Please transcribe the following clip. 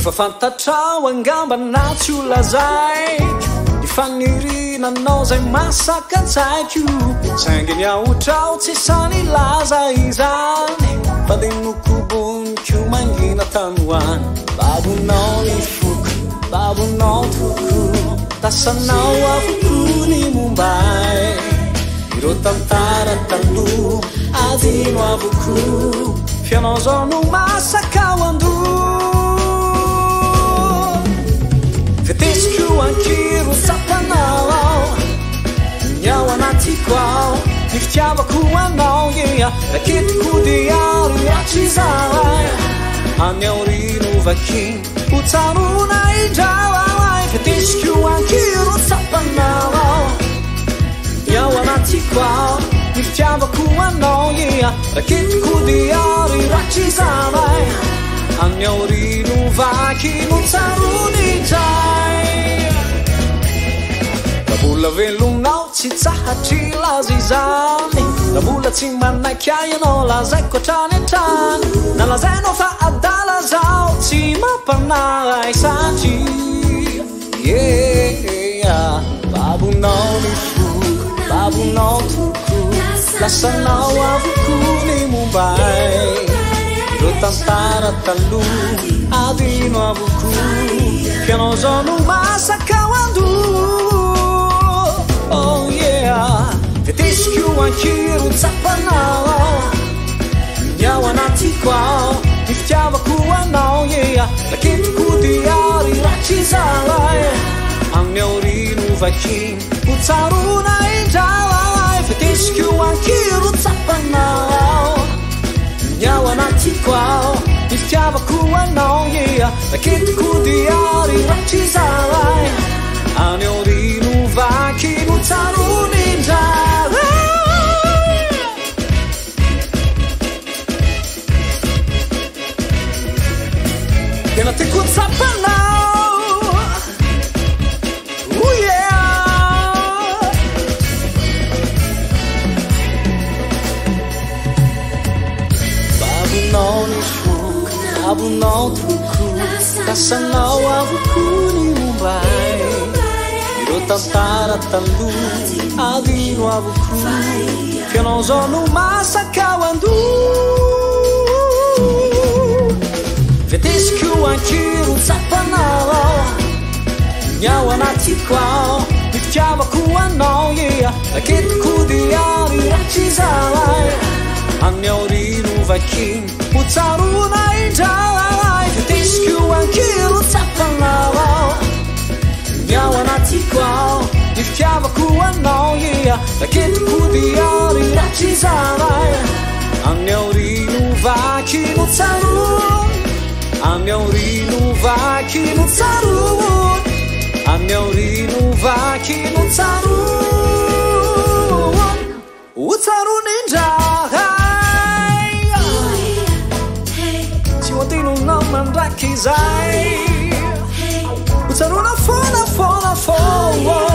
Efa fantatrao angambana tsy ho lazaiko ny fanirinanao zay masaka an-tsaiko saingy ny ahotrao tsy sany laza izany fa de nokobonikio mangina tanoany babonao ny foko babonao toko tasanao avoko ny mombay ireo tantara taloha adino avoko fianao zao no masaka ao ando fetesiko ankiro tsapanao ny ao anatiko ao ny fitiavako anao ia raketiko diary atsizay any aorino vakiny ho tsarona indrao fetesiko ankiro tsapanao ny ao anatiko ao ny fitiavako anao ia raketiko diary atsizay any aorino vakiny ho tsarona indray mbola velonao tsy tsahatry laza izany na mbola tsy manaiky ahy ianao lazaiko hatrany an-trany na lazainao fa adala zao tsy mampanahy satria babonao ny foko babonao toko lasanao avoko ny mombay ireo tantara taloha adino avoko fianao zao no masaka ao ando oh yeah fetesiko ankiro tsapanao ny ao anatiko ao ny fitiavako anao yeah raketiko diary ratsizay amin'ny aorino vakiny ho tsarona indray fetesiko ankiro tsapanao ny ao anatiko ao ny fitiavako anao yeah raketiko diary ratsizay any aorino vakiny ho tsarona indray tena tiako tsapanao oh yeah babonao ny foko babonao toko tasanao avoko ny mombay ireo tantara taloha adino avoko fianao zao no masaka ao ando fetesiko ankiro tsapanao ny ao anatiko ao ny fitiavako anao ia raketiko diary ratsizay any aorino vakiny ho tsarona indray fetesiko ankiro tsapanao ny ao anatiko ao ny fitiavako anao ia raketiko diary ratsizay any aorino vakiny ho tsarona any aorino vakiny ho tsarona any aorino vakiny ho tsarona indray tsy hoadinonao mandraky izay ho tsarona fona fona fona